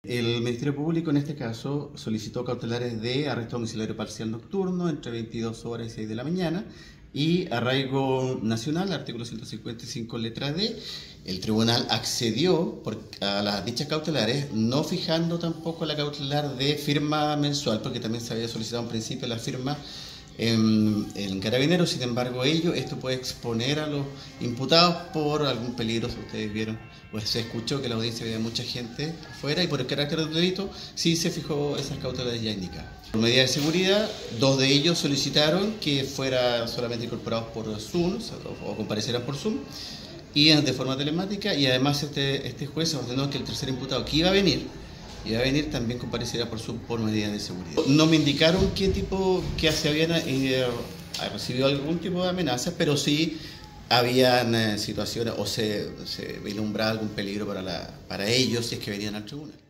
El Ministerio Público en este caso solicitó cautelares de arresto domiciliario parcial nocturno entre 22 horas y 6 de la mañana y arraigo nacional, artículo 155 letra D. El tribunal accedió a las dichas cautelares, no fijando tampoco la cautelar de firma mensual, porque también se había solicitado en principio la firma en Carabineros. Sin embargo, esto puede exponer a los imputados por algún peligro. Si ustedes vieron, pues se escuchó que la audiencia había mucha gente afuera y por el carácter del delito sí se fijó esas cautelares ya indicadas. Por medida de seguridad, 2 de ellos solicitaron que fueran solamente incorporados por Zoom o comparecieran por Zoom y de forma telemática, y además este juez ordenó que el tercer imputado que iba a venir también compareciera por medidas de seguridad. No me indicaron que se habían recibido algún tipo de amenazas, pero sí habían situaciones o se vislumbraba algún peligro para ellos si es que venían al tribunal.